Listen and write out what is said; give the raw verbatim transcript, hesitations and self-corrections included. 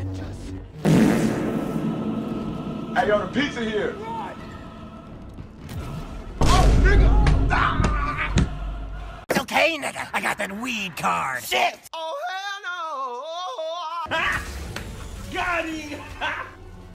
Hey, yo, the pizza here. Oh, nigga! Ah! It's okay, nigga. I got that weed card. Shit! Oh, hell no! Got him!